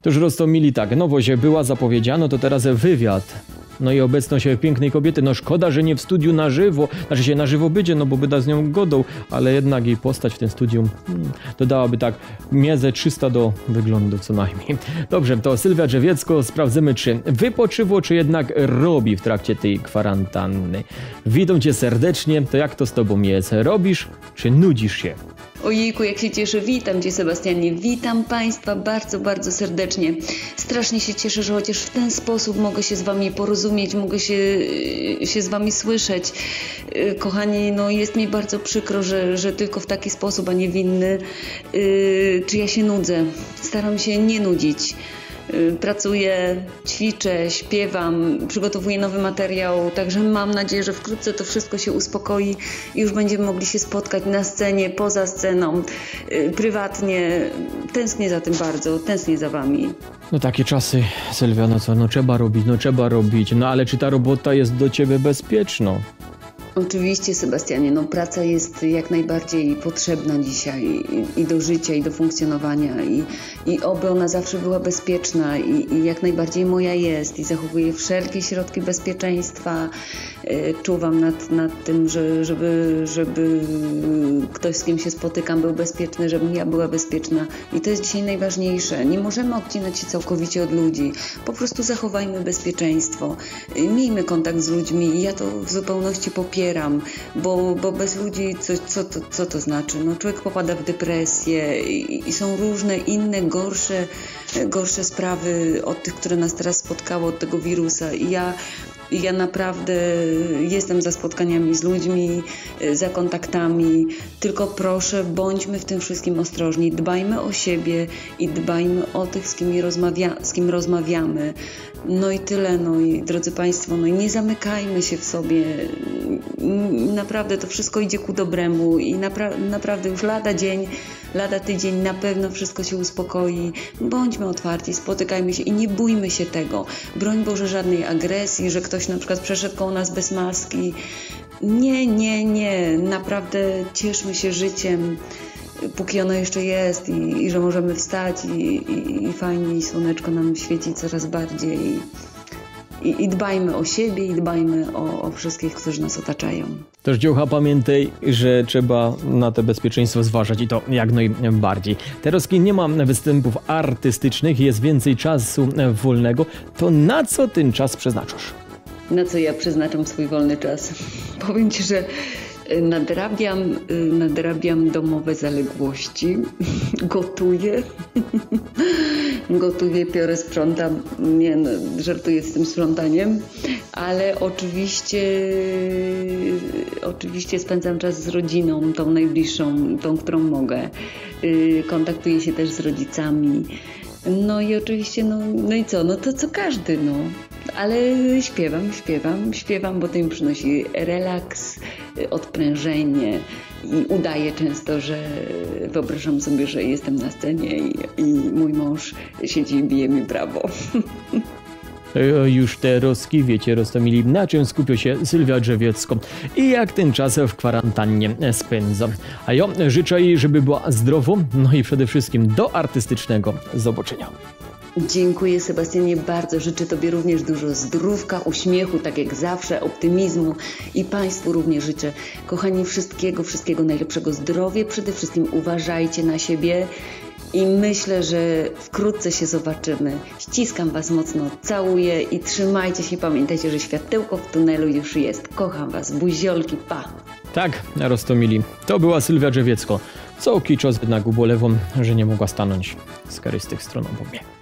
To już Rostomili tak, nowość była zapowiedziana, to teraz wywiad. No i obecność pięknej kobiety, no szkoda, że nie w studiu na żywo, znaczy się na żywo będzie, no bo by z nią godą, ale jednak jej postać w tym studium dodałaby tak miezę 300 do wyglądu co najmniej. Dobrze, to Sylwia Drzewiecko, sprawdzimy czy wypoczyło, czy jednak robi w trakcie tej kwarantanny. Witam cię serdecznie, to jak to z tobą jest? Robisz, czy nudzisz się? Ojejku, jak się cieszę. Witam cię, Sebastianie. Witam państwa bardzo, bardzo serdecznie. Strasznie się cieszę, że chociaż w ten sposób mogę się z wami porozumieć, mogę się z wami słyszeć. Kochani, no jest mi bardzo przykro, że tylko w taki sposób, a nie w inny. Czy ja się nudzę? Staram się nie nudzić. Pracuję, ćwiczę, śpiewam, przygotowuję nowy materiał, także mam nadzieję, że wkrótce to wszystko się uspokoi i już będziemy mogli się spotkać na scenie, poza sceną, prywatnie. Tęsknię za tym bardzo, tęsknię za wami. No takie czasy, Sylwia, no co, no trzeba robić, no ale czy ta robota jest do ciebie bezpieczna? Oczywiście, Sebastianie, no praca jest jak najbardziej potrzebna dzisiaj i do życia, i do funkcjonowania i oby ona zawsze była bezpieczna i jak najbardziej moja jest i zachowuję wszelkie środki bezpieczeństwa. Czuwam nad tym, żeby ktoś, z kim się spotykam, był bezpieczny, żebym ja była bezpieczna i to jest dzisiaj najważniejsze. Nie możemy odcinać się całkowicie od ludzi, po prostu zachowajmy bezpieczeństwo, miejmy kontakt z ludźmi i ja to w zupełności popieram, bo bez ludzi co to znaczy? No, człowiek popada w depresję i są różne inne, gorsze sprawy od tych, które nas teraz spotkało, od tego wirusa i ja naprawdę jestem za spotkaniami z ludźmi, za kontaktami, tylko proszę, bądźmy w tym wszystkim ostrożni, dbajmy o siebie i dbajmy o tych, z kim rozmawiamy. No i tyle, no i drodzy Państwo, no i nie zamykajmy się w sobie, naprawdę to wszystko idzie ku dobremu i naprawdę już lada tydzień na pewno wszystko się uspokoi. Bądźmy otwarci, spotykajmy się i nie bójmy się tego. Broń Boże żadnej agresji, że ktoś na przykład przeszedł koło nas bez maski. Nie. Naprawdę cieszmy się życiem, póki ono jeszcze jest i że możemy wstać i fajnie i słoneczko nam świeci coraz bardziej. I dbajmy o siebie i dbajmy o wszystkich, którzy nas otaczają. Też dziołcha pamiętaj, że trzeba na to bezpieczeństwo zważać i to jak najbardziej. Teraz kiedy nie ma występów artystycznych, jest więcej czasu wolnego, to na co ten czas przeznaczasz? Na co ja przeznaczam swój wolny czas? Powiem ci, że nadrabiam domowe zaległości, gotuję, piorę, sprzątam, nie no, żartuję z tym sprzątaniem, ale oczywiście spędzam czas z rodziną, tą najbliższą, tą, którą mogę, kontaktuję się też z rodzicami, no i oczywiście, no i co, no to co każdy, no. Ale śpiewam, bo to mi przynosi relaks, odprężenie i udaję często, że wyobrażam sobie, że jestem na scenie i mój mąż siedzi i bije mi brawo. Już te roski, wiecie, Rostomili, na czym skupia się Sylwia Drzewiecko i jak ten czas w kwarantannie spędza. A ja życzę jej, żeby była zdrowo, no i przede wszystkim do artystycznego zobaczenia. Dziękuję, Sebastianie, bardzo. Życzę Tobie również dużo zdrówka, uśmiechu, tak jak zawsze, optymizmu i Państwu również życzę, kochani, wszystkiego najlepszego, zdrowia. Przede wszystkim uważajcie na siebie i myślę, że wkrótce się zobaczymy. Ściskam Was mocno, całuję i trzymajcie się. Pamiętajcie, że światełko w tunelu już jest. Kocham Was, buziolki, pa! Tak, Rostomili, to była Sylwia Drzewiecko. Co czas jednak ubolewam, że nie mogła stanąć z karystych stron obok mnie.